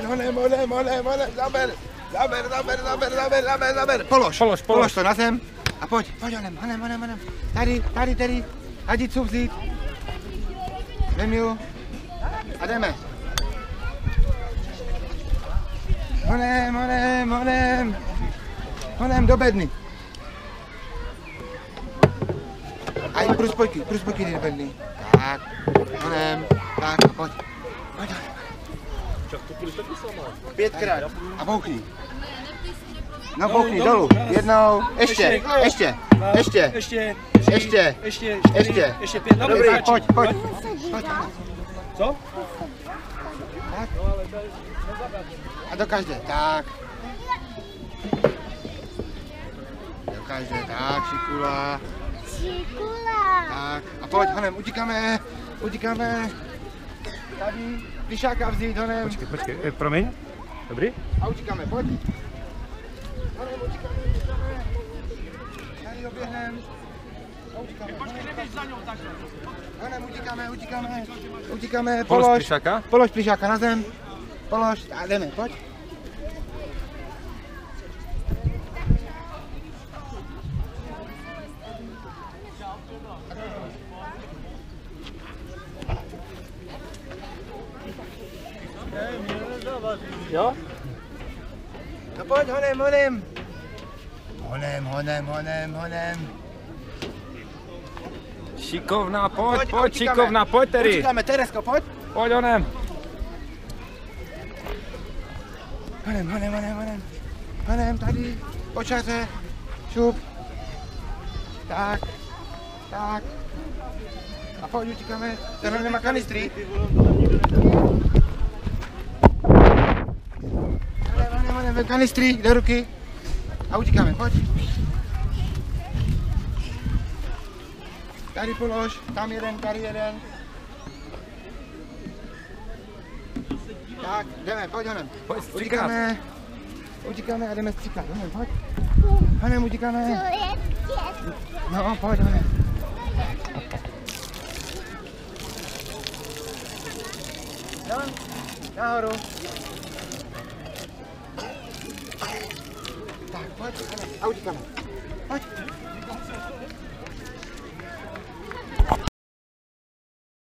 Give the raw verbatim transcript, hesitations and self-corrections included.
honem, honem, honem, honem, zaber, zaber, zaber, zaber, zaber, zaber, zaber, polož, Polož, polož. polož to na zem a pojď, pojď honem, honem, honem, honem, tady, tady, tady, ať jít co vzít, vem ju a jdeme. Honem, honem, honem, honem do bedny. A jít pro spojky, pro spojky do bedny. Tak, honem, tak, pojď, pojď, honem. Pětkrát a bouchni. No bouchni dolů, jednou, ještě, ještě, ještě, Ještě, ještě, ještě, ještě, ještě pět. Dobrý, dobrý, stačí. pojď, pojď, pojď. Co? Tak. A do každé, tak. Do každé, tak, šikula. Šikula. Tak, a pojď, honem, utíkáme, utíkáme. Tady, plišáka vzít, honem. Počkej, počkej, eh, promiň. Dobrý? A utíkáme, pojď. Honem, utíkáme, utíkáme. Tady oběhnem. A utíkáme. Počkej, neběž za ňou takhle. Honem, utíkáme, utíkáme. Utíkáme, Polož polož. plišáka. Polož plišáka na zem. Polož a jdeme, pojď. Jo? No pojď, honem, honem. Honem, honem, honem, honem. Šikovná, pojď, Pojď, pojď, utíkáme. šikovná, pojď tedy. Utíkáme, Teresko, pojď. Pojď onem. Honem, honem, honem, honem. Honem, tady, počaře, šup. Tak, tak. A pojď, utíkáme. Tenhle nemá kanistry. Honem, honem, honem, kanistry, do ruky. A utíkáme, pojď. Tady polož, tam jeden, tady jeden. Tak, jdeme, pojď honem. Pojď stříkat. Utíkáme, utíkáme a jdeme stříkat, honem, pojď. Honem, utíkáme. To je pět. No, pojď, honem. No, nahoru. Tak, pojď, honem, a utíkáme. Pojď.